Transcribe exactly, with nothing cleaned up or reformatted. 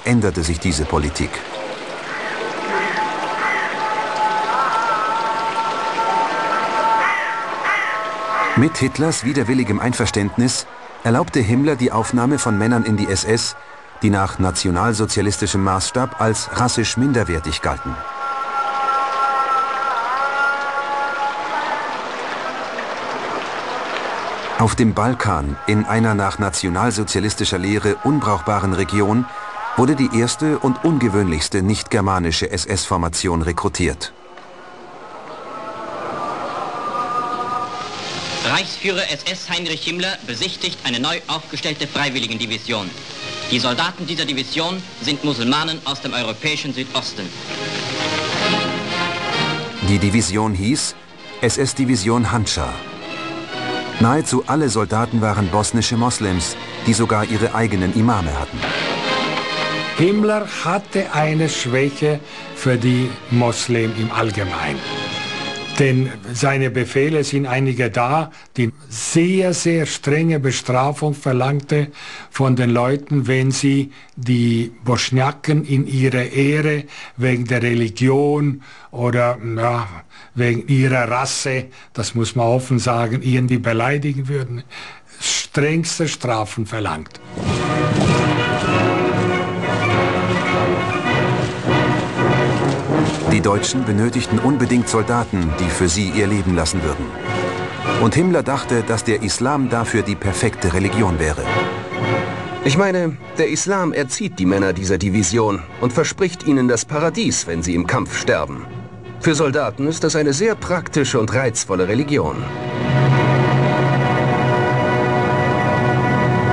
änderte sich diese Politik. Mit Hitlers widerwilligem Einverständnis erlaubte Himmler die Aufnahme von Männern in die S S, die nach nationalsozialistischem Maßstab als rassisch minderwertig galten. Auf dem Balkan, in einer nach nationalsozialistischer Lehre unbrauchbaren Region, wurde die erste und ungewöhnlichste nicht-germanische S S-Formation rekrutiert. Reichsführer S S Heinrich Himmler besichtigt eine neu aufgestellte Freiwilligendivision. Die Soldaten dieser Division sind Musulmanen aus dem europäischen Südosten. Die Division hieß S S-Division Handschar. Nahezu alle Soldaten waren bosnische Moslems, die sogar ihre eigenen Imame hatten. Himmler hatte eine Schwäche für die Moslem im Allgemeinen. Denn seine Befehle sind einige da, die sehr, sehr strenge Bestrafung verlangte von den Leuten, wenn sie die Bosniaken in ihrer Ehre wegen der Religion oder ja, wegen ihrer Rasse, das muss man offen sagen, irgendwie beleidigen würden. Strengste Strafen verlangt. Die Deutschen benötigten unbedingt Soldaten, die für sie ihr Leben lassen würden. Und Himmler dachte, dass der Islam dafür die perfekte Religion wäre. Ich meine, der Islam erzieht die Männer dieser Division und verspricht ihnen das Paradies, wenn sie im Kampf sterben. Für Soldaten ist das eine sehr praktische und reizvolle Religion.